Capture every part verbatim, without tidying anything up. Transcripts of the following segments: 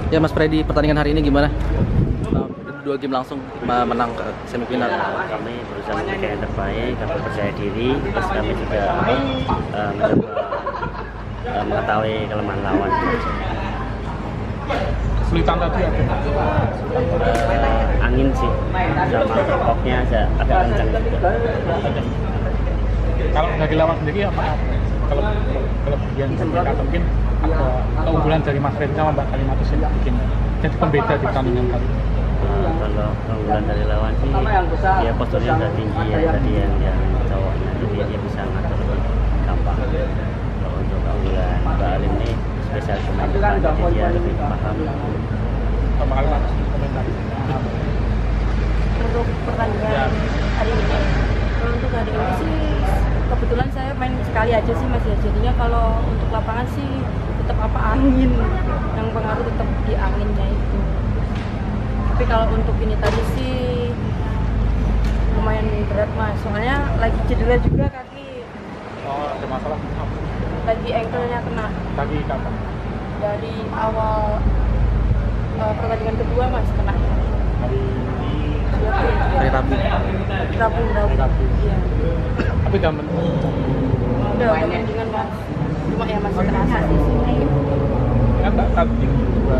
Ya Mas Freddy, pertandingan hari ini gimana? Dua game langsung menang ke semifinal. Ya, kami berusaha memberikan yang terbaik, kami percaya diri, terus kami juga uh, mencoba uh, mengetahui kelemahan lawan. Kesulitan tadi apa? Uh, angin sih, sama koknya agak kencang juga. Kalau dari lawan sendiri apa? Kalau kalau bagian mereka mungkin ada keunggulan dari Mas Freddy sama Mbak Kalimatus yang bikin jadi pembeda di pertandingan kali ini. Uh, kalau keunggulan dari lawan sih, dia posturnya udah tinggi ya tadi yang yang cowoknya, jadi dia bisa ngatur lebih gampang. Kalau untuk keunggulan Mbak Alim ini spesial pemain depan, jadi dia lebih paham. Mbak Kalimatus komentar. Untuk pertandingan hari ini, kalau untuk hari ini sih kebetulan saya main sekali aja sih Mas ya. Jadinya kalau untuk lapangan sih tetap apa angin, yang pengaruh tetap di anginnya itu. Tapi kalau untuk ini tadi sih lumayan berat Mas, soalnya lagi cedera juga kaki. Oh, ada masalah apa? Lagi ankle-nya kena. Lagi kapan? Dari awal uh, pertandingan kedua Mas kena. Hari Hari Rabu. Rabu, Rabu. Rabu. Iya. Tapi udah men Udah, udah mendingan Mas. Cuma ya masih terasa sih. kan tak tadi dua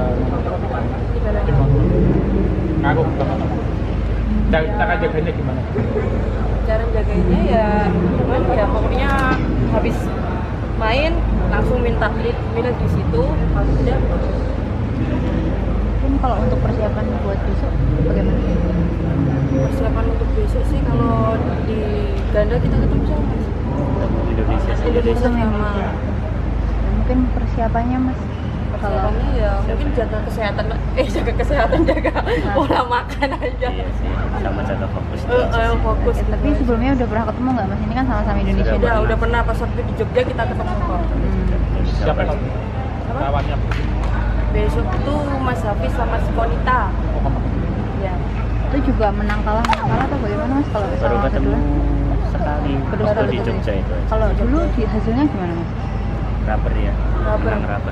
ngaruh banget. Cara cara jaganya gimana? Cara jaganya ya gimana ya, pokoknya habis main langsung minta lead minum di situ. Udah. Mungkin kalau untuk persiapan buat besok bagaimana? Persiapan untuk besok sih kalau di ganda kita ketemu sama Mas. Indonesia sendiri. Indonesia sama. Ya, mungkin persiapannya Mas kalau Persiapannya ya mungkin jaga kesehatan, eh jaga kesehatan jaga pola makan aja. Iya sih, sama jaga fokus. Eh, eh, fokus. ya, tapi sebelumnya udah pernah ketemu nggak Mas? Ini kan sama-sama Indonesia. Udah, udah pernah pas waktu di Jogja kita ketemu kok. Hmm. Siapa yang Apa? lawannya? Besok tuh Mas Hafiz sama si Konita. Oh, kamu. Ya. Itu juga menang kalah menang kalah atau bagaimana Mas kalau Baru sama ketemu kedua? sekali Kedua waktu kali di ketemu. Jogja itu. Kalau dulu di hasilnya gimana Mas? Rubber ya. Rubber. Menang rubber.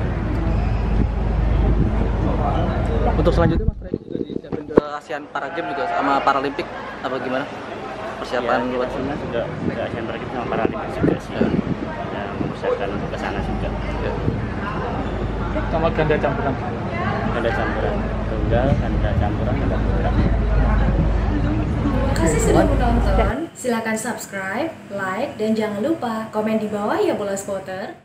Untuk selanjutnya Mas Freddy juga disiapin ke ASEAN Para Games juga sama Paralimpik apa gimana? Persiapan Ya, buat kita juga juga Asian Para Games sama Paralimpik juga sih. Dan mempersiapkan untuk ke sana juga. ya. Sama ganda campuran. Ganda campuran tunggal, ganda campuran, ganda putra. Terima kasih sudah menonton. Silakan subscribe, like, dan jangan lupa komen di bawah ya bola spotter.